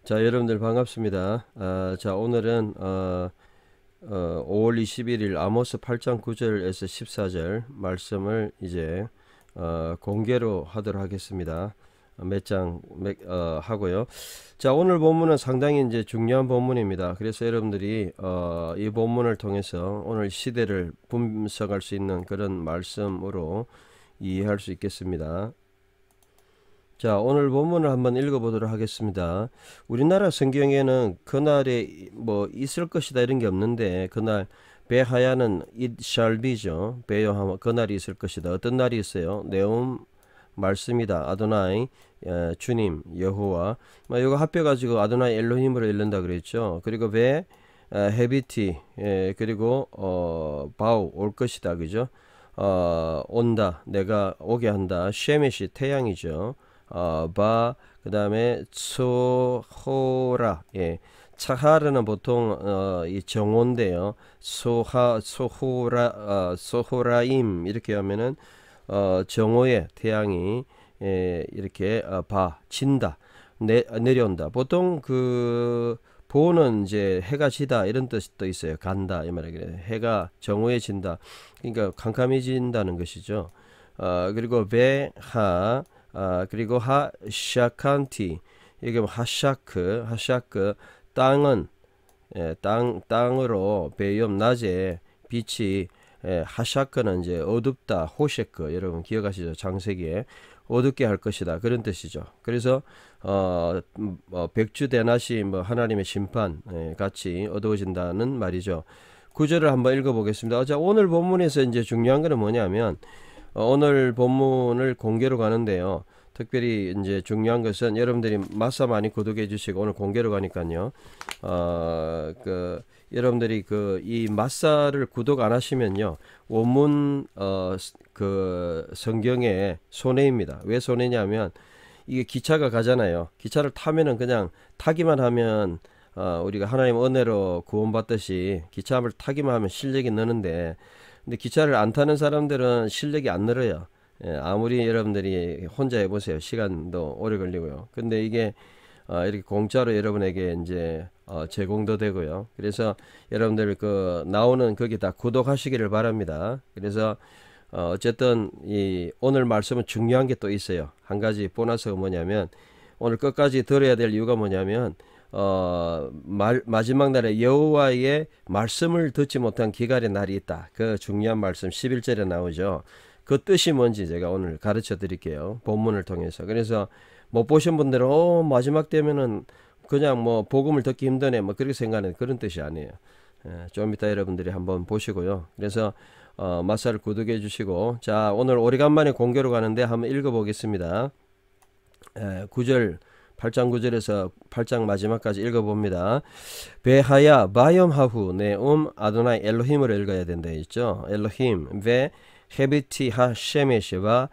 자, 여러분들 반갑습니다. 자, 오늘은 5월 21일 아모스 8장 9절에서 14절 말씀을 이제 공개로 하도록 하겠습니다. 하고요. 자, 오늘 본문은 상당히 이제 중요한 본문입니다. 그래서 여러분들이 이 본문을 통해서 오늘 시대를 분석할 수 있는 그런 말씀으로 이해할 수 있겠습니다. 자, 오늘 본문을 한번 읽어보도록 하겠습니다. 우리나라 성경에는 그날에 뭐 있을 것이다 이런 게 없는데, 그날 배하야는 it shall be죠. 배요하면 그날이 있을 것이다. 어떤 날이 있어요? 네움 말씀이다. 아도나이 주님 여호와. 이거 합해가지고 아도나이 엘로힘으로 읽는다 그랬죠. 그리고 배 헤비티 그리고 바우 올 것이다, 그죠? 온다, 내가 오게 한다. 쉐메시 태양이죠. 그 다음에 소호라, 차하르는 보통 이 정오인데요. 소호라임 이렇게 하면은 정오의 태양이 이렇게 진다, 내려온다. 보통 그 보는 이제 해가 지다 이런 뜻도 있어요. 간다 이 말이 그래. 해가 정오에 진다. 그러니까 캄캄해진다는 것이죠. 그리고 베하 그리고 하샤칸티, 이게 하샤크 땅은 땅으로 배염 낮에 빛이 하샤크는 이제 어둡다. 호셰크 여러분 기억하시죠? 창세기에 어둡게 할 것이다 그런 뜻이죠. 그래서 백주 대낮이 뭐 하나님의 심판 같이 어두워진다는 말이죠. 구절을 한번 읽어보겠습니다. 자, 오늘 본문에서 이제 중요한 거는 뭐냐면 오늘 본문을 공개로 가는데요. 특별히 이제 중요한 것은 여러분들이 마사 많이 구독해 주시고 오늘 공개로 가니까요. 여러분들이 이 마사를 구독 안 하시면요. 원문 그 성경의 손해입니다. 왜 손해냐면 이게 기차가 가잖아요. 기차를 타면은 그냥 타기만 하면 우리가 하나님 은혜로 구원받듯이 기차를 타기만 하면 실력이 느는데, 근데 기차를 안 타는 사람들은 실력이 안 늘어요. 아무리 여러분들이 혼자 해보세요. 시간도 오래 걸리고요. 근데 이게 이렇게 공짜로 여러분에게 이제 제공도 되고요. 그래서 여러분들 나오는 거기 다 구독하시기를 바랍니다. 그래서 어쨌든 이 오늘 말씀은 중요한 게 또 있어요. 한 가지 보너스가 뭐냐면, 오늘 끝까지 들어야 될 이유가 뭐냐면 마지막 날에 여호와의 말씀을 듣지 못한 기갈의 날이 있다. 그 중요한 말씀 11절에 나오죠. 그 뜻이 뭔지 제가 오늘 가르쳐 드릴게요. 본문을 통해서. 그래서 못 보신 분들은 마지막 되면은 그냥 뭐 복음을 듣기 힘드네 뭐 그렇게 생각하는 그런 뜻이 아니에요. 좀 이따 여러분들이 한번 보시고요. 그래서 마사를 구독해 주시고, 자, 오늘 오래간만에 공개로 가는데 한번 읽어 보겠습니다. 9절 8장 9절에서 8장 마지막까지 읽어봅니다. 베하야 바염하후 네움 아도나이 엘로힘으로 읽어야 된다 했죠. 엘로힘 베 헤비티 하셰메시와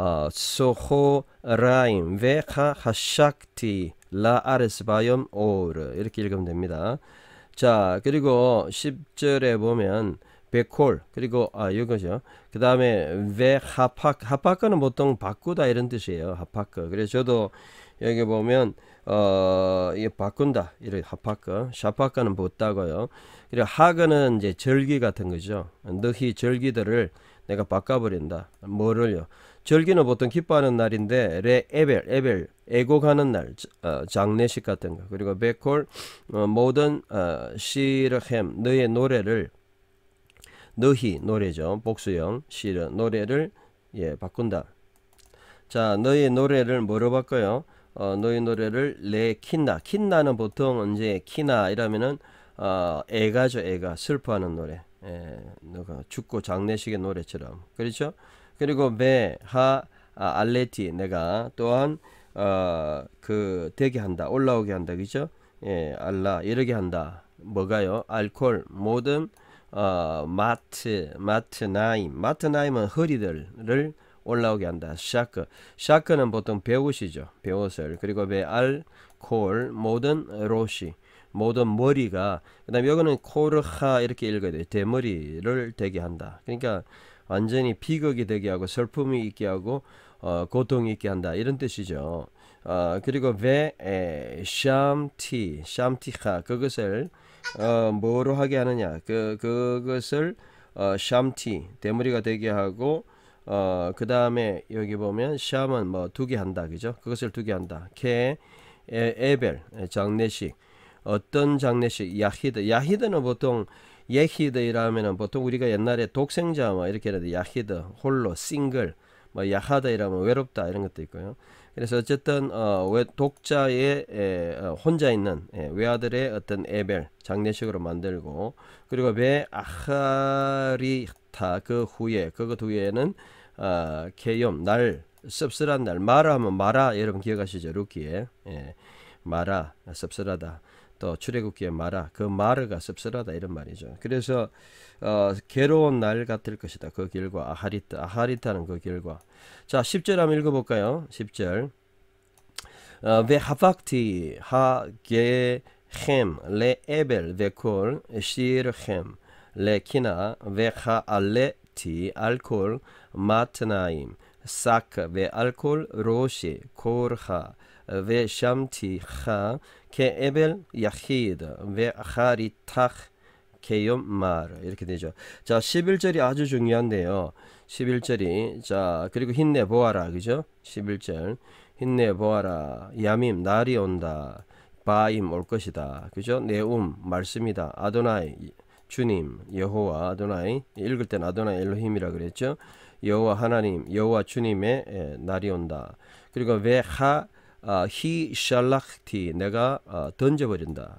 소호라임 베 하샤크티 라 아레스 바염 오르 이렇게 읽으면 됩니다. 자, 그리고 10절에 보면 베콜, 그리고 이거죠. 그 다음에 베 하파크는 보통 바꾸다 이런 뜻이에요. 하파크. 그래서 저도 여기 보면 이게 바꾼다 이렇게 하파크, 샤파크는 붙다고요. 그리고 하그는 이제 절기 같은 거죠. 너희 절기들을 내가 바꿔버린다. 뭐를요? 절기는 보통 기뻐하는 날인데 레 에벨 애곡하는 날, 장례식 같은 거. 그리고 베콜 모든 시르햄 너의 노래를, 너희 노래죠. 복수형 시르 노래를 바꾼다. 자, 너의 노래를 뭐로 바꿔요? 너의 노래를 킨나는 보통 이제 키나 이라면은 애가죠. 애가 슬퍼하는 노래. 너가 죽고 장례식의 노래처럼, 그렇죠? 그리고 알레티 내가 또한 되게 한다, 올라오게 한다, 그죠? 알라 이러게 한다. 뭐가요? 알콜 모든 마트나임은 허리들을 올라오게 한다. 샤크는 보통 배옷이죠. 배옷을. 그리고 알콜 모든 로시 모든 머리가, 그 다음에 여기는 코르하 이렇게 읽어야 돼요. 대머리를 되게 한다. 그러니까 완전히 비극이 되게 하고 슬픔이 있게 하고 고통이 있게 한다 이런 뜻이죠. 그리고 샴티하 그것을 뭐로 하게 하느냐 그것을 샴티 대머리가 되게 하고 그 다음에 여기 보면 샴은 뭐 두게 한다 그죠 그것을 두게 한다 에벨 장례식 어떤 장례식 야히드는 보통 예히드이라면은 보통 우리가 옛날에 독생자 뭐 이렇게 해도 야히드 홀로 싱글 뭐 야하드이라면 외롭다 이런 것도 있고요. 그래서 어쨌든 독자의 혼자 있는 외아들의 어떤 에벨 장례식으로 만들고 그리고 아하리타 그것 후에는 개염 날 씁쓸한 날 마라 하면 마라 여러분 기억하시죠 루키에 마라 씁쓸하다 또 출애굽기에 마라 그 마르가 씁쓸하다 이런 말이죠. 그래서 괴로운 날 같을 것이다. 그 길과 아하리타는 그 길과. 자 10절 한번 읽어볼까요? 10절 והפקתי הגחם לאבל וכל שירכם לקינה והעליתי על כל מתניים שק ועל כל ראשי כורחה ושמתיך כאבל יחיד ואחריתך 개염 말 이렇게 되죠. 자 11절이 아주 중요한데요. 11절이 자 그리고 힘내 보아라 그죠? 11절 힘내 보아라 야밈 날이 온다 바임 올 것이다 그죠? 네움 말씀이다 아도나이 주님 여호와 아도나이 읽을 땐 아도나이 엘로힘이라 그랬죠. 여호와 하나님 여호와 주님의 날이 온다. 그리고 히 샬락티 내가 던져버린다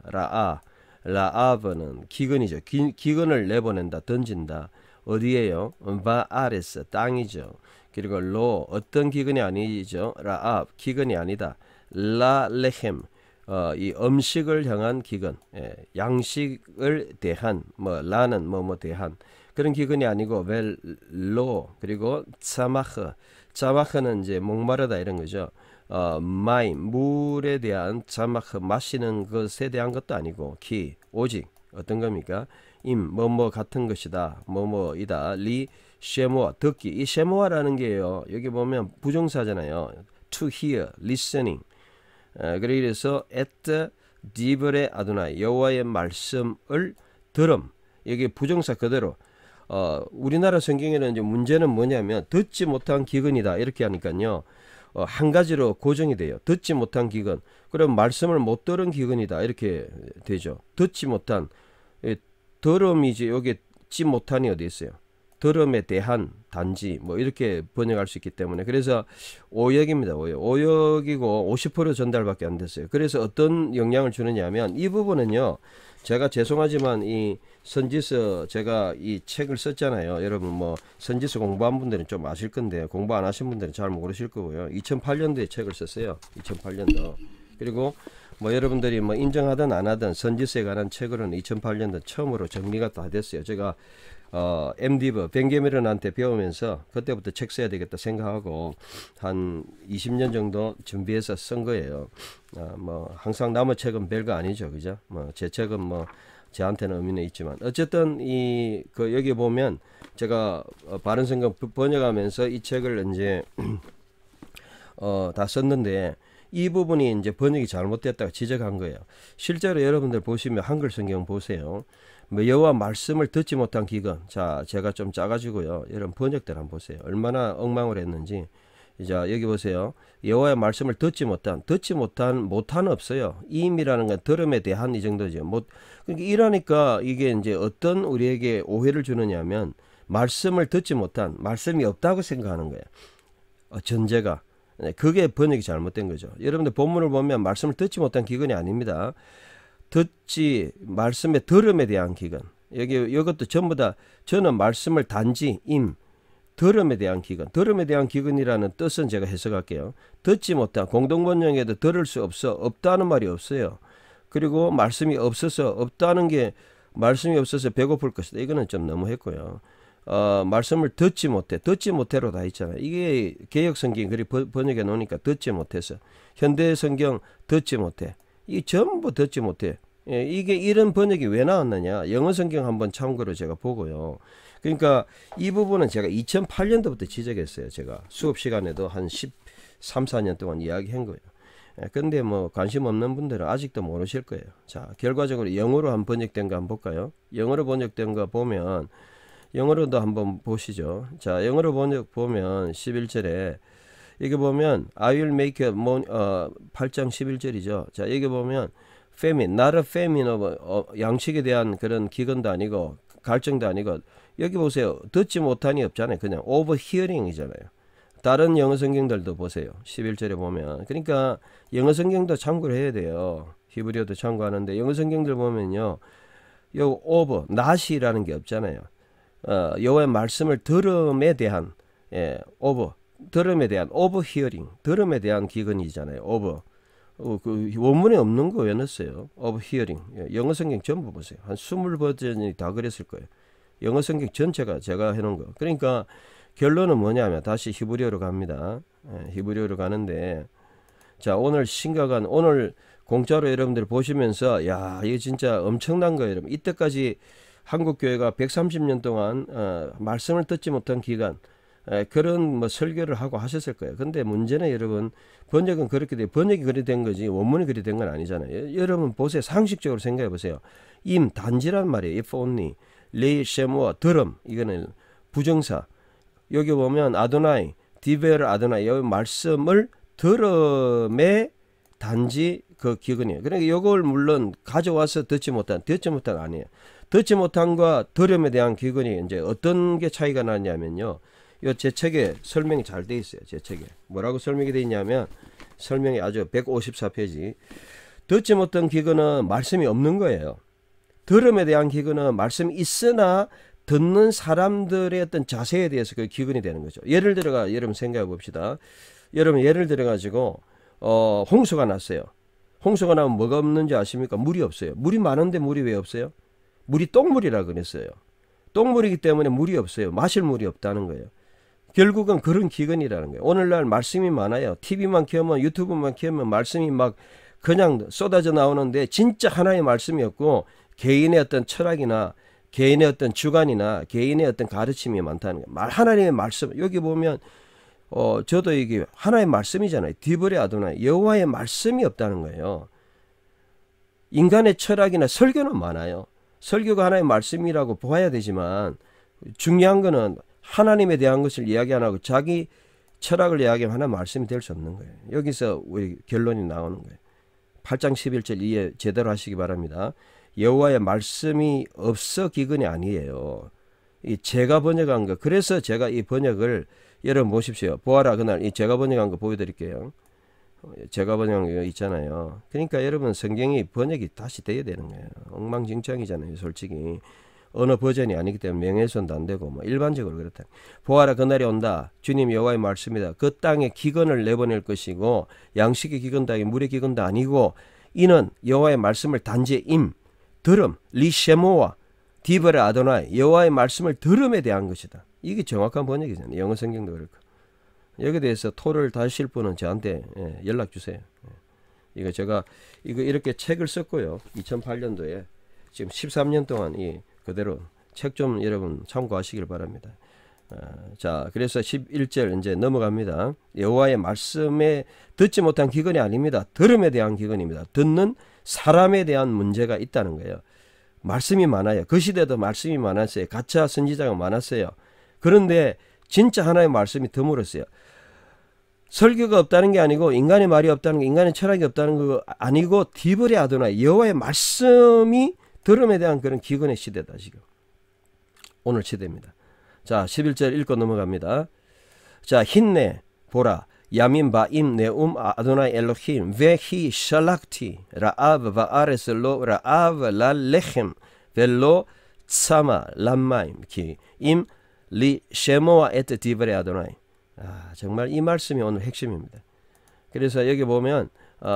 라아브는 기근이죠. 기근을 내보낸다 던진다 어디에요? 바아레스 땅이죠. 그리고 로 어떤 기근이 아니죠. 라압 기근이 아니다. 라레헴 이 음식을 향한 기근 양식을 대한 뭐 라는 뭐 대한 그런 기근이 아니고 벨로 그리고 자마흐는 이제 목마르다 이런 거죠. 마이 물에 대한 자마흐 마시는 것에 대한 것도 아니고 키 오직 어떤 겁니까? 뭐뭐 같은 것이다 뭐뭐이다 리 쉐모아 듣기 이 쉐모아라는 게요 여기 보면 부정사잖아요. to hear listening 그래서 at 디브레 아도나이 여호와의 말씀을 들음 여기 부정사 그대로 우리나라 성경에는 이제 문제는 뭐냐면 듣지 못한 기근이다 이렇게 하니까요 한 가지로 고정이 돼요. 듣지 못한 기근 그럼 말씀을 못 들은 기근이다 이렇게 되죠. 듣지 못한 들음이지 여기 지 못한이 어디 있어요. 들음에 대한 단지 뭐 이렇게 번역할 수 있기 때문에 그래서 오역입니다. 오역이고 50% 전달밖에 안 됐어요. 그래서 어떤 영향을 주느냐 하면 이 부분은요 제가 죄송하지만 이 선지서 제가 이 책을 썼잖아요. 여러분 뭐 선지서 공부한 분들은 좀 아실 건데 공부 안 하신 분들은 잘 모르실 거고요. 2008년도에 책을 썼어요. 2008년도. 그리고 뭐 여러분들이 뭐 인정하든 안 하든 선지서에 관한 책으로는 2008년도 처음으로 정리가 다 됐어요. 제가 MDiv 벤게미런한테 배우면서 그때부터 책 써야 되겠다 생각하고 한 20년 정도 준비해서 쓴 거예요. 뭐 항상 남의 책은 별거 아니죠, 그죠? 뭐 제 책은 뭐 저한테는 의미는 있지만 어쨌든 여기 보면 제가 바른성경 번역하면서 이 책을 이제 다 썼는데 이 부분이 이제 번역이 잘못됐다고 지적한 거예요. 실제로 여러분들 보시면 한글 성경 보세요. 뭐 여호와 말씀을 듣지 못한 기근. 자, 제가 좀 짜가지고요. 여러분 번역들 한번 보세요. 얼마나 엉망을 했는지. 자, 여기 보세요. 여호와의 말씀을 듣지 못한 없어요. 임이라는 건 들음에 대한 이 정도죠. 그러니까 이러니까 이게 이제 어떤 우리에게 오해를 주느냐면 말씀을 듣지 못한 말씀이 없다고 생각하는 거예요. 전제가. 그게 번역이 잘못된 거죠. 여러분들 본문을 보면 말씀을 듣지 못한 기근이 아닙니다. 말씀의 들음에 대한 기근. 이것도 전부 다 저는 말씀을 단지 들음에 대한 기근. 들음에 대한 기근이라는 뜻은 제가 해석할게요. 듣지 못한 공동번역에도 들을 수 없다는 말이 없어요. 그리고 말씀이 없어서 말씀이 없어서 배고플 것이다. 이거는 좀 너무했고요. 말씀을 듣지 못해로 다 있잖아요. 이게 개역 성경 그리 번역해 놓으니까 듣지 못해서 현대 성경 듣지 못해. 이 전부 듣지 못해. 이게 이런 번역이 왜 나왔느냐? 영어 성경 한번 참고로 제가 보고요. 그러니까 이 부분은 제가 2008년도부터 지적했어요. 제가 수업 시간에도 한 13, 14년 동안 이야기한 거예요. 근데 뭐 관심 없는 분들은 아직도 모르실 거예요. 자, 결과적으로 영어로 한 번역된 거 한번 볼까요? 영어로 번역된 거 보면 영어로도 한번 보시죠. 자, 영어로 번역 보면 11절에 여기 보면 I will make a 8장 11절이죠. 자, 여기 보면 famine, not a famine of 양식에 대한 그런 기근도 아니고 갈증도 아니고 여기 보세요. 듣지 못한이 없잖아요. 그냥 overhearing이잖아요. 다른 영어 성경들도 보세요. 11절에 보면. 그러니까 영어 성경도 참고를 해야 돼요. 히브리어도 참고하는데 영어 성경들 보면요. 요 over, not이라는 게 없잖아요. 여호와의 말씀을 들음에 대한 over, 들음에 대한 overhearing, 들음에 대한 기근이잖아요. over. 그 원문에 없는 거 왜 넣었어요? overhearing. 영어 성경 전부 보세요. 한 20버전이 다 그랬을 거예요. 영어 성경 전체가 제가 해놓은 거. 그러니까 결론은 뭐냐면 다시 히브리어로 갑니다. 히브리어로 가는데 자, 오늘 심각한 오늘 공짜로 여러분들 보시면서 야, 이게 진짜 엄청난 거예요. 여러분. 이때까지 한국 교회가 130년 동안 말씀을 듣지 못한 기간 그런 뭐 설교를 하고 하셨을 거예요. 근데 문제는 여러분 번역은 그렇게 돼. 번역이 그리 된 거지 원문이 그리 된 건 아니잖아요. 여러분 보세요. 상식적으로 생각해 보세요. 임 단지란 말이에요. if only 레이 쉐모와 들음 이거는 부정사. 여기 보면 아도나이 디베르 아도나이 여기 말씀을 들음에 단지 그 기근이에요. 그러니까 이걸 물론 가져와서 듣지 못한 아니에요. 듣지 못한과 들음에 대한 기근이 이제 어떤 게 차이가 나냐면요. 요 제 책에 설명이 잘 돼 있어요. 제 책에 뭐라고 설명이 돼 있냐면 설명이 아주 154페이지. 듣지 못한 기근은 말씀이 없는 거예요. 들음에 대한 기근은 말씀이 있으나 듣는 사람들의 어떤 자세에 대해서 그 기근이 되는 거죠. 예를 들어가 여러분 생각해 봅시다. 여러분 예를 들어 가지고 홍수가 났어요. 홍수가 나면 뭐가 없는지 아십니까? 물이 없어요. 물이 많은데 물이 왜 없어요? 물이 똥물이라 그랬어요. 똥물이기 때문에 물이 없어요. 마실 물이 없다는 거예요. 결국은 그런 기근이라는 거예요. 오늘날 말씀이 많아요. TV만 켜면 유튜브만 켜면 말씀이 막 그냥 쏟아져 나오는데 진짜 하나의 말씀이 없고 개인의 어떤 철학이나 개인의 어떤 주관이나 개인의 어떤 가르침이 많다는 거예요. 하나님의 말씀 여기 보면 저도 이게 하나의 말씀이잖아요. 디브레 아도나이 여호와의 말씀이 없다는 거예요. 인간의 철학이나 설교는 많아요. 설교가 하나의 말씀이라고 보아야 되지만 중요한 거는 하나님에 대한 것을 이야기 안 하고 자기 철학을 이야기하면 하나의 말씀이 될 수 없는 거예요. 여기서 우리 결론이 나오는 거예요. 8장 11절 이해 제대로 하시기 바랍니다. 여호와의 말씀이 없어 기근이 아니에요. 이 제가 번역한 거. 그래서 제가 이 번역을 여러분 보십시오. 보아라 그날 이 제가 번역한 거 보여드릴게요. 제가 번역한 거 있잖아요. 그러니까 여러분 성경이 번역이 다시 돼야 되는 거예요. 엉망진창이잖아요. 솔직히. 어느 버전이 아니기 때문에 명예훼손도 안 되고 뭐 일반적으로 그렇다. 보아라 그날이 온다. 주님 여호와의 말씀이다. 그 땅에 기근을 내보낼 것이고 양식의 기근도 아니고 물의 기근도 아니고 이는 여호와의 말씀을 단지 들음 리쉐모와 디브레 아도나이 여호와의 말씀을 들음에 대한 것이다. 이게 정확한 번역이잖아요. 영어 성경도 그렇고. 여기에 대해서 토를 다실 분은 저한테 연락 주세요. 이거 제가 이렇게 책을 썼고요. 2008년도에 지금 13년 동안 그대로 책 좀 여러분 참고하시길 바랍니다. 자, 그래서 11절 이제 넘어갑니다. 여호와의 말씀에 듣지 못한 기근이 아닙니다. 들음에 대한 기근입니다. 듣는 사람에 대한 문제가 있다는 거예요. 말씀이 많아요. 그 시대도 말씀이 많았어요. 가짜 선지자가 많았어요. 그런데 진짜 하나의 말씀이 드물었어요. 설교가 없다는 게 아니고 인간의 말이 없다는 게 인간의 철학이 없다는 거 아니고 디브레 아도나이 여호와의 말씀이 들음에 대한 그런 기근의 시대다 지금. 오늘 시대입니다. 자 11절 읽고 넘어갑니다. 자 힌내 보라 야민 바임 네움 아도나이 엘로힘 베히 샬락티 라아브 바아레스 로 라아브 랄레헴 벨로 차마 람마임 키임 리 쉐모아 에트 디브레 아도나이. 정말 이 말씀이 오늘 핵심입니다. 그래서 여기 보면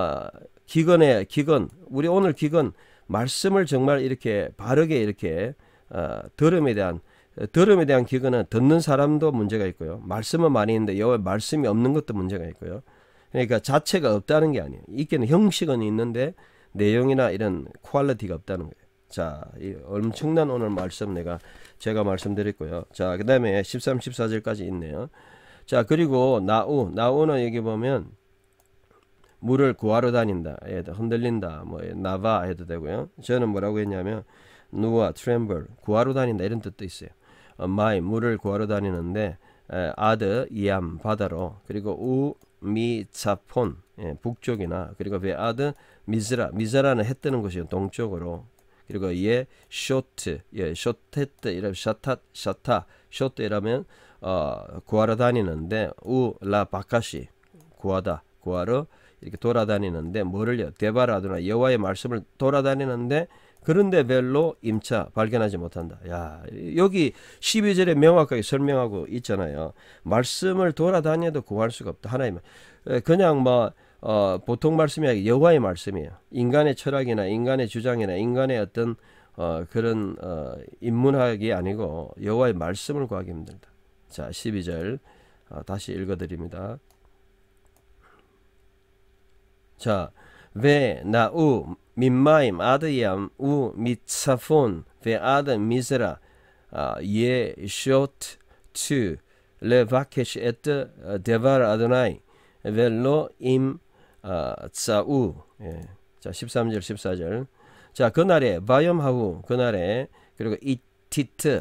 기근의 기근 우리 오늘 기근 말씀을 정말 이렇게 바르게 이렇게 들음에 대한 기근은 듣는 사람도 문제가 있고요. 말씀은 많이 있는데 여호와의 말씀이 없는 것도 문제가 있고요. 그러니까 자체가 없다는 게 아니에요. 있기는 형식은 있는데 내용이나 이런 퀄리티가 없다는 거예요. 자, 이 엄청난 오늘 말씀 제가 말씀드렸고요. 자, 그 다음에 13, 14절까지 있네요. 자, 그리고 나우는 여기 보면 물을 구하러 다닌다, 흔들린다, 뭐 나바 해도 되고요. 저는 뭐라고 했냐면 누아, 트렘블, 구하러 다닌다 이런 뜻도 있어요. 마이, 물을 구하러 다니는데 아드, 이암, 바다로, 그리고 우, 미, 차폰, 북쪽이나, 그리고 베아드, 미즈라, 미즈라는 해 뜨는 곳이요, 동쪽으로. 그리고 예, 쇼트, 쇼테트, 이런 샤타, 쇼트 이라면 구하러 다니는데, 우, 라, 바카시, 구하러 이렇게 돌아다니는데, 뭐를요? 데바라드나 여호와의 말씀을 돌아다니는데, 그런데 별로 임차 발견하지 못한다. 야, 여기 12절에 명확하게 설명하고 있잖아요. 말씀을 돌아다녀도 구할 수가 없다. 하나님, 그냥 뭐 보통 말씀이 아니라 여호와의 말씀이에요. 인간의 철학이나 인간의 주장이나 인간의 어떤 그런 인문학이 아니고 여호와의 말씀을 구하기 힘들다. 자, 12절 다시 읽어드립니다. 자, 왜 나우 민마임 아드얌 우 미차폰 베아드 미즈라 예 쇼트 투 레바케시 에트 데발 아도나이 벨로 임 짜우. 자, 13절 14절. 자, 그날에 바염하우, 그날에, 그리고 이티트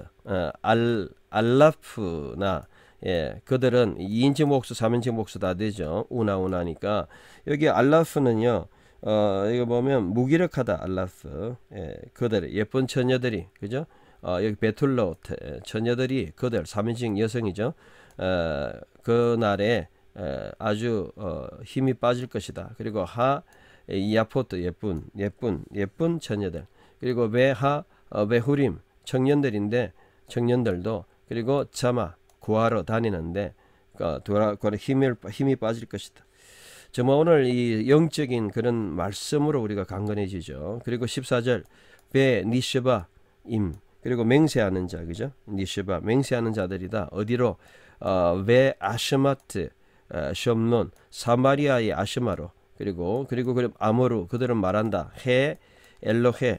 알라프나, 그들은 2인칭 목수 3인칭 목수 다 되죠. 우나니까 여기 알라프는요, 이거 보면 무기력하다, 알라프. 그들 예쁜 처녀들이, 그죠? 여기 베툴로 처녀들이, 그들 3인칭 여성이죠. 그날에 아주 힘이 빠질 것이다. 그리고 야포트, 예쁜 처녀들. 그리고 베후림 청년들인데, 청년들도, 그리고 자마 구하러 다니는데 힘이 빠질 것이다. 정말 오늘 이 영적인 그런 말씀으로 우리가 강건해지죠. 그리고 14절 베 니시바 임, 그리고 맹세하는 자, 그죠? 니시바 맹세하는 자들이다. 어디로? 베 아시마트 솨론, 사마리아의 아시마로. 그리고 아모르, 그들은 말한다. 해 엘로헤,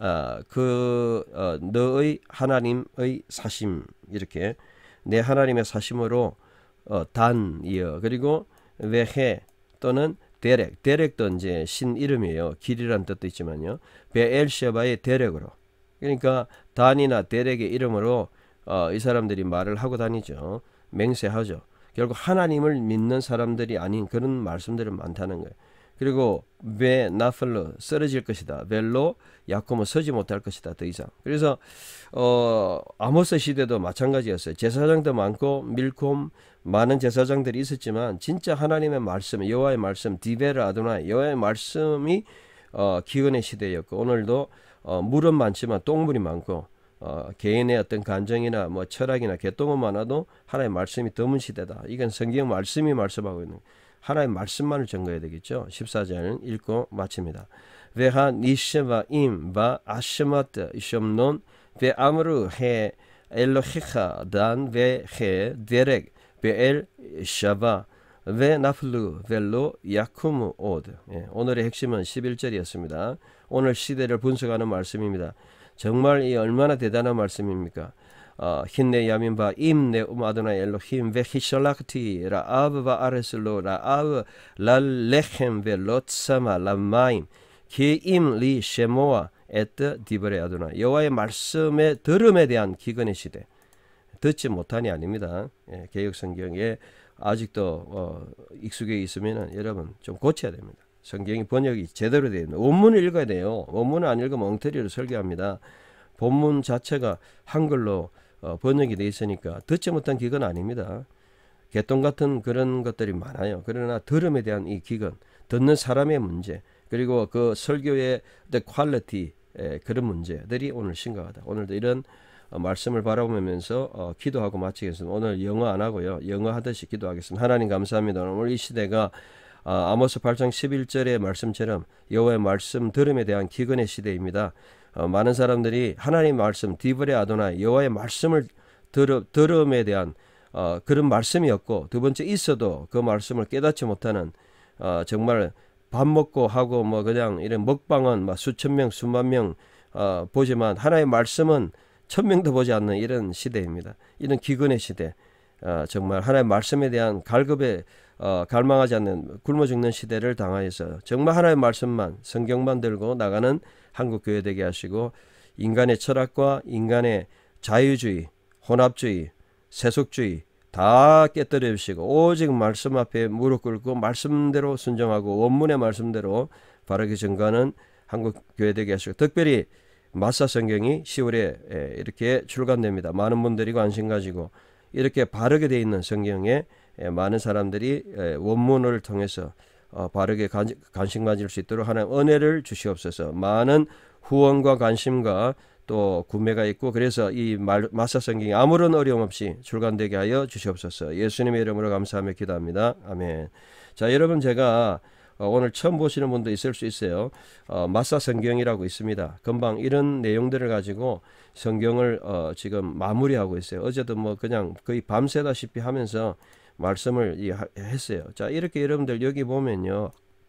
너의 하나님의 사심, 이렇게 내 하나님의 사심으로 단이여. 그리고 외해 또는 데렉도 이제 신 이름이에요. 길이란 뜻도 있지만요. 베엘셰바의 데렉으로. 그러니까 단이나 데렉의 이름으로 이 사람들이 말을 하고 다니죠. 맹세하죠. 결국 하나님을 믿는 사람들이 아닌 그런 말씀들이 많다는 거예요. 그리고 베 나플로 쓰러질 것이다. 벨로 야코모 서지 못할 것이다. 더 이상. 그래서 아모스 시대도 마찬가지였어요. 제사장도 많고 밀콤 많은 제사장들이 있었지만 진짜 하나님의 말씀, 여호와의 말씀, 디베르 아도나이, 여호와의 말씀이 기근의 시대였고, 오늘도 물은 많지만 똥물이 많고 개인의 어떤 감정이나 뭐 철학이나 개똥은 많아도 하나님의 말씀이 드문 시대다. 이건 성경 말씀이 말씀하고 있는 하나님의 말씀만을 증거해야 되겠죠. 14절 읽고 마칩니다. 베하 니시바 임바 아시마트 솨론 베 아무르 해 엘로헤카 단 베헤 데렉 베엘 샤바 베 나플루 벨로 야쿠무 오드. 오늘의 핵심은 11절이었습니다. 오늘 시대를 분석하는 말씀입니다. 정말 이 얼마나 대단한 말씀입니까? 힌네 야민바 임네 아도나이 엘로힘 베 히샬락티 라아브 바 아레슬로 라아브 랄레헴 베 롯사마 라마임 기임 리 셰모아 에트 디브레 아도나. 여호와의 말씀의 들음에 대한 기근의 시대. 듣지 못하니 아닙니다. 개역 성경에 아직도 익숙해 있으면 여러분 좀 고쳐야 됩니다. 성경이 번역이 제대로 되어 있는 원문을 읽어야 돼요. 원문을 안 읽으면 엉터리로 설교합니다. 본문 자체가 한글로 번역이 되어 있으니까 듣지 못한 기근 아닙니다. 개똥 같은 그런 것들이 많아요. 그러나 들음에 대한 이 기근, 듣는 사람의 문제, 그리고 그 설교의 퀄리티, 그런 문제들이 오늘 심각하다. 오늘도 이런 말씀을 바라보면서 기도하고 마치겠습니다. 오늘 영어 안 하고요. 영어 하듯이 기도하겠습니다. 하나님 감사합니다. 오늘 이 시대가 아모스 8장 11절의 말씀처럼 여호와의 말씀 들음에 대한 기근의 시대입니다. 많은 사람들이 하나님 말씀 디브레 아도나이, 여호와의 말씀을 들음에 대한 그런 말씀이 없고, 두 번째 있어도 그 말씀을 깨닫지 못하는 정말 밥 먹고 하고 뭐 그냥 이런 먹방은 막 수천 명 수만 명 보지만 하나님의 말씀은 1000명도 보지 않는 이런 시대입니다. 이런 기근의 시대, 정말 하나님의 말씀에 대한 갈급의 갈망하지 않는 굶어 죽는 시대를 당하여서 정말 하나님의 말씀만 성경만 들고 나가는 한국 교회 되게 하시고 인간의 철학과 인간의 자유주의, 혼합주의, 세속주의 다 깨뜨려 주시고 오직 말씀 앞에 무릎 꿇고 말씀대로 순종하고 원문의 말씀대로 바르게 증거하는 한국 교회 되게 하시고 특별히 마사 성경이 10월에 이렇게 출간됩니다. 많은 분들이 관심 가지고 이렇게 바르게 되어 있는 성경에 많은 사람들이 원문을 통해서 바르게 관심 가질 수 있도록 하나님 은혜를 주시옵소서. 많은 후원과 관심과 또 구매가 있고 그래서 이 마사 성경이 아무런 어려움 없이 출간되게 하여 주시옵소서. 예수님의 이름으로 감사하며 기도합니다. 아멘. 자, 여러분 제가 오늘 처음 보시는 분도 있을 수 있어요. 마사 성경이라고 있습니다. 금방 이런 내용들을 가지고 성경을 지금 마무리하고 있어요. 어제도 뭐 그냥 거의 밤새다시피 하면서 말씀을 했어요. 자, 이렇게 여러분들 여기 보면요.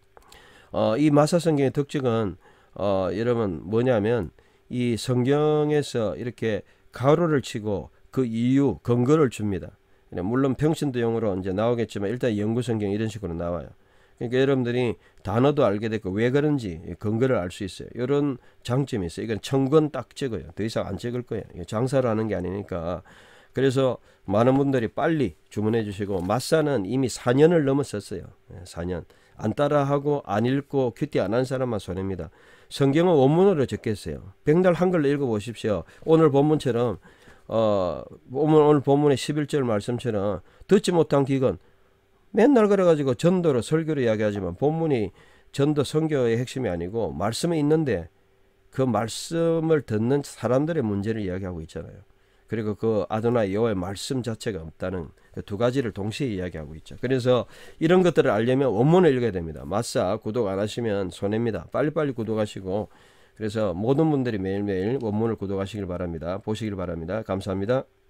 이 마사 성경의 특징은 여러분 뭐냐면 이 성경에서 이렇게 가로를 치고 그 이유 근거를 줍니다. 물론 평신도용으로 이제 나오겠지만 일단 연구 성경 이런 식으로 나와요. 그러니까 여러분들이 단어도 알게 됐고 왜 그런지 근거를 알 수 있어요. 이런 장점이 있어요. 이건 청건 딱 찍어요. 더 이상 안 찍을 거예요. 장사를 하는 게 아니니까. 그래서 많은 분들이 빨리 주문해 주시고 마사는 이미 4년을 넘었었어요. 4년. 안 따라하고 안 읽고 큐티 안 한 사람만 손해입니다. 성경은 원문으로 적겠어요. 백날 한글로 읽어보십시오. 오늘 본문처럼 오늘 본문의 11절 말씀처럼 듣지 못한 기근 맨날 그래가지고 전도로 설교로 이야기하지만 본문이 전도 선교의 핵심이 아니고 말씀이 있는데 그 말씀을 듣는 사람들의 문제를 이야기하고 있잖아요. 그리고 그 아도나이 여호와의 말씀 자체가 없다는 그 두 가지를 동시에 이야기하고 있죠. 그래서 이런 것들을 알려면 원문을 읽어야 됩니다. 마사 구독 안 하시면 손해입니다. 빨리빨리 구독하시고 그래서 모든 분들이 매일매일 원문을 구독하시길 바랍니다. 보시길 바랍니다. 감사합니다.